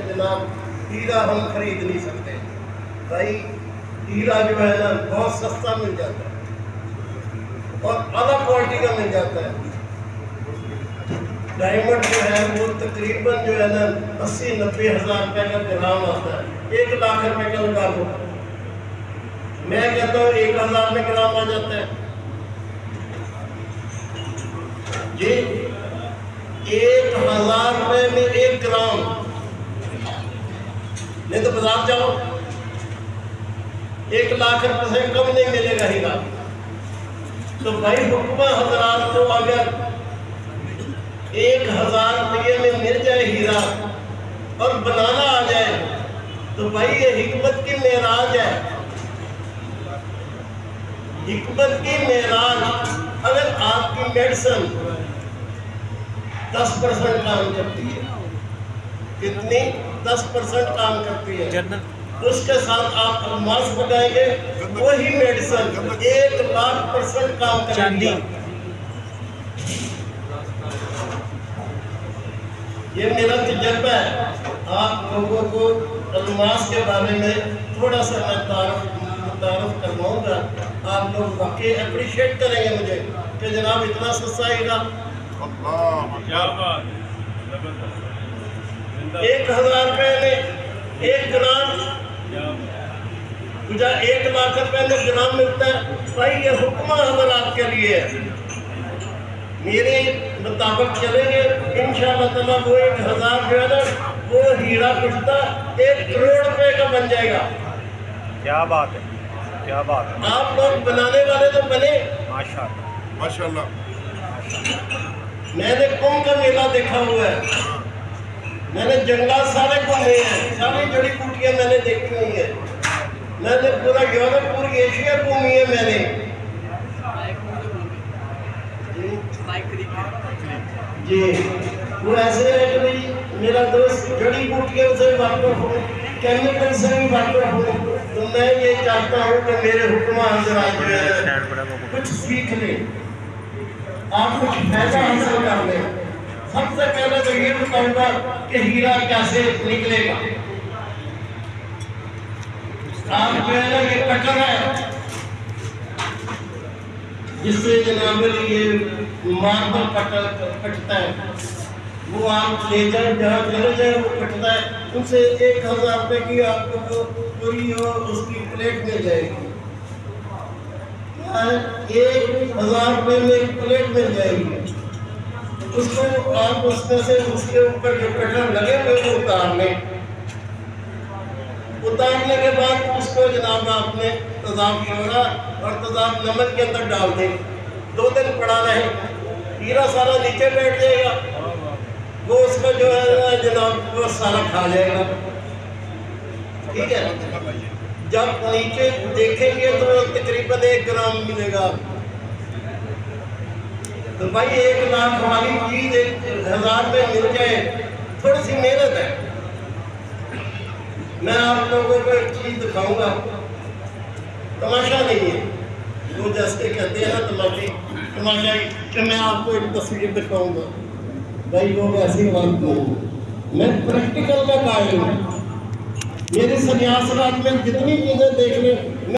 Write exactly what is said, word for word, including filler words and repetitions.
जनाब हीरा हम खरीद नहीं सकते भाई। हीरा जो है ना बहुत सस्ता मिल जाता है और अलग क्वालिटी का मिल जाता है। डायमंड जो है वो तकरीबन जो है ना अस्सी नब्बे हज़ार रुपये का ग्राम आता है। एक लाख रुपए का लगा दो, मैं कहता हूँ एक हज़ार में ग्राम आ जाता है जी। एक हज़ार रुपये में एक ग्राम, नहीं तो बाजार जाओ एक लाख रुपए से कम नहीं मिलेगा हीरा। तो भाई हुक्मा हजरात को अगर एक हजार रुपये में मिल जाए हीरा और बनाना आ जाए तो भाई ये हिकमत की मेराज है। हिकमत की मेराज। अगर आपकी मेडिसिन दस परसेंट काम करती है, कितनी दस परसेंट काम करती है, उसके साथ आप अलमास लगाएंगे वही मेडिसिन एक लाख परसेंट काम करेगी। ये मेरा तजर्बा है। आप लोगों को अलमास के बारे में थोड़ा सा मैं तारुफ करवाऊंगा, आप लोग वाकई अप्रिशिएट करेंगे मुझे कि जनाब इतना सस्ता हीरा। एक हजार रुपये में एक ग्राम, मुझे एक लाख रुपए में ग्राम मिलता है। भाई ये हुक्मा हज़रात के लिए है, मेरे मुताबिक चलेंगे इंशाअल्लाह ताला वो एक हजार जो है ना वो हीरा कुश्ता एक करोड़ रुपए का बन जाएगा। क्या बात है, क्या बात है। आप लोग बनाने वाले तो बने माशाअल्लाह माशाअल्लाह। मैंने कुंभ का मेला देखा हुआ है, मैंने जंगल सारे घूमे हैं, सारी जड़ी बूटियां मैंने देखी हुई है, मैंने पूरा यूरोप पूरी एशिया घूमी है मैंने जी। वो ऐसे है कि भाई मेरा दोस्त जड़ी बूटियों से वाकिफ हो, केमिकल से भी वाकिफ हो, तो मैं ये चाहता हूँ कि मेरे हुक्मा हज़रात जो है कुछ सीख लें, आप कुछ फायदा हासिल कर लें। सबसे पहले तो ये बताऊंगा कि हीरा कैसे निकलेगा। आप जो है ना ये कटर है जिससे जनाब ये मार्बल कटर कटता है, वो आप ले जाए जहाँ ले जाए वो कटता है, उनसे एक हजार रुपये की आपको पूरी उसकी प्लेट मिल जाएगी। एक हजार रुपये में एक प्लेट मिल जाएगी। उसको आप उसमें से उसके ऊपर जो कटर लगे हुए वो उतार लें। उतारने के बाद उसको जनाब आपने तेजाब शोरा और तेजाब नमक के अंदर डाल दें, दो दिन पड़ा रहे, हीरा सारा नीचे बैठ जाएगा, वो उसको जो है जनाब वो सारा खा जाएगा। ठीक है, जब नीचे देखेंगे तो तकरीबन एक ग्राम मिलेगा। तो भाई एक लाख वाली चीज एक हजार में मिल जाए, थोड़ी सी मेहनत है। मैं आप लोगों को एक चीज दिखाऊंगा, तमाशा नहीं है, वो जैसे कहते हैं ना तमाशी तमाशा कि मैं आपको एक तस्वीर दिखाऊंगा, भाई वो वैसी बात नहीं, मैं प्रैक्टिकल का कायल हूँ। मेरे सन्यास रात में जितनी चीज़ें देखने